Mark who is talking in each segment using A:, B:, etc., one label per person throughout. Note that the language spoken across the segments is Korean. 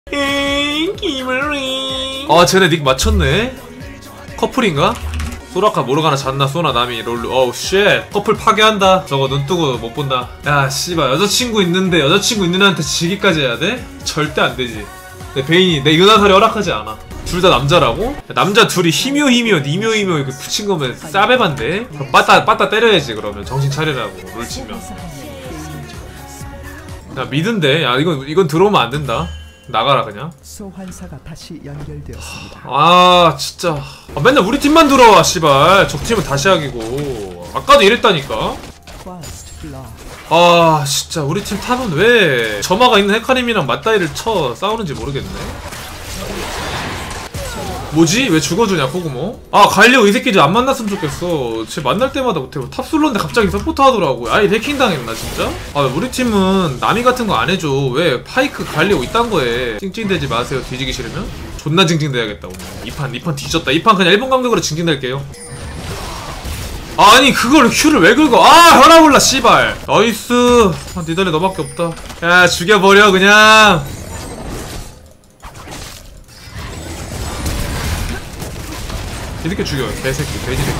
A: 아 쟤네 닉 맞췄네. 커플인가? 소라카 모르가나 잔나 소나 나미 롤루. 어우 쉣 커플 파괴한다. 저거 눈뜨고 못본다. 야 씨발 여자친구 있는데 여자친구 있는 애한테 지기까지 해야 돼? 절대 안되지. 내 베인이 내 은하설이 허락하지 않아. 둘 다 남자라고? 남자 둘이 히묘 니묘 이렇게 붙인 거면 싸배반데? 빠따 때려야지. 그러면 정신 차리라고. 롤 치면. 야 미드인데? 야 이건 들어오면 안 된다. 나가라 그냥.
B: 소환사가 다시 연결되었습니다.
A: 아 진짜 맨날 우리 팀만 들어와 씨발. 적팀은 다시 하기고. 아까도 이랬다니까. 아 진짜 우리 팀 탑은 왜 점화가 있는 헤카림이랑 맞다이를 쳐 싸우는지 모르겠네. 뭐지? 왜 죽어주냐 코구모? 아 갈리오 이 새끼들 안 만났으면 좋겠어. 쟤 만날 때마다 못해. 탑솔로인데 갑자기 서포터 하더라고. 아니 해킹 당했나 진짜? 아 우리 팀은 남이 같은 거 안 해줘. 왜 파이크 갈리오 이딴 거에 찡찡대지 마세요. 뒤지기 싫으면? 존나 찡찡대야겠다 오늘. 이판 뒤졌다. 이 판 그냥 1분 간격으로 찡찡댈게요. 아니 그걸 Q를 왜 긁어? 아 혈압올라 씨발. 나이스. 아 니달리 너밖에 없다. 야 죽여버려 그냥. 이렇게 죽여 개새끼 돼지새끼.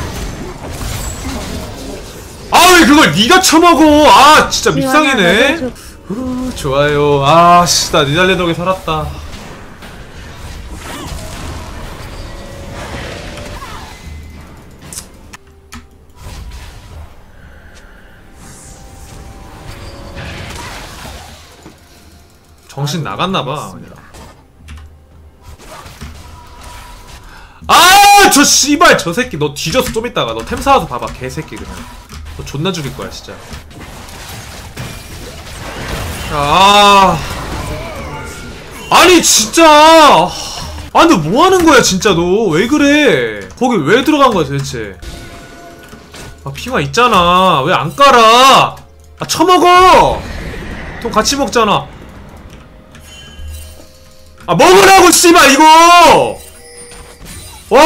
A: 아 왜 그걸 니가 쳐먹어. 아 진짜 밉상이네. 좋아요. 아 씨 나 니달리 덕에 살았다. 정신 나갔나봐. 아 저 씨발 저 새끼 너 뒤져서 좀 있다가 너 템 사와서 봐봐 개새끼 그냥. 너 존나 죽일 거야 진짜. 아니 진짜. 아 너 뭐 하는 거야 진짜. 너 왜 그래. 거기 왜 들어간 거야 도대체. 아 핑화 있잖아. 왜 안 깔아. 아 처먹어. 돈 같이 먹잖아. 아 먹으라고 씨발 이거. 와!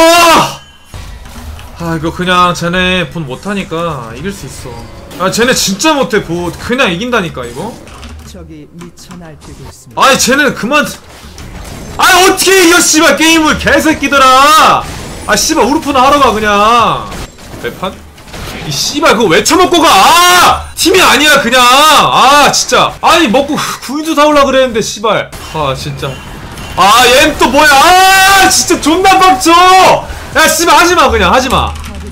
A: 아 이거 그냥 쟤네 본 못하니까 이길 수 있어. 아 쟤네 진짜 못해. 보 그냥 이긴다니까 이거.
B: 적이 미쳐 날뛰고 있습니다.
A: 아니 쟤네는 그만. 아니 어떻게 이겨 씨발 게임을 개새끼들아. 아 씨발 우르프나 하러가 그냥. 매판? 이 씨발 그거 왜 처먹고 가. 아! 팀이 아니야 그냥. 아 진짜. 아니 먹고 구인도 사올라 그랬는데 씨발. 아 진짜. 아 얘는 또 뭐야. 아 진짜 존나 빡쳐. 야 씨발 하지마 그냥 하지마.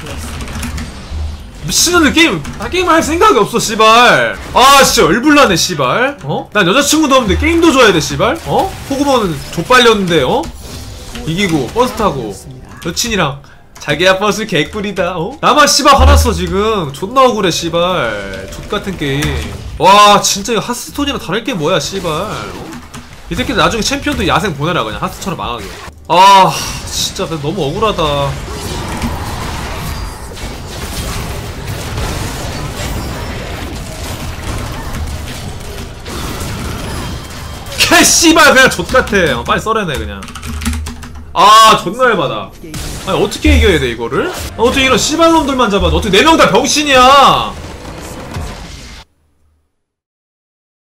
A: 미친놈들 게임을 할 생각이 없어 씨발. 아 진짜 얼불나네 씨발. 어? 난 여자친구도 없는데 게임도 줘야 돼 씨발. 어? 포그몬은 족발렸는데 어? 이기고 버스 타고 여친이랑 자기야 버스 개꿀이다. 어? 나만 씨발 화났어 지금. 존나 억울해 씨발. 족같은 게임. 와 진짜 이거 하스스톤이랑 다를 게 뭐야 씨발. 어? 이 새끼들 나중에 챔피언도 야생 보내라 그냥. 하스처럼 망하게. 아 진짜 너무 억울하다. 개 씨발 그냥 족같아. 빨리 썰어내 그냥. 아 존나 열받아. 아니 어떻게 이겨야 돼 이거를? 어떻게 이런 씨발놈들만 잡아. 어떻게 4명 다 병신이야.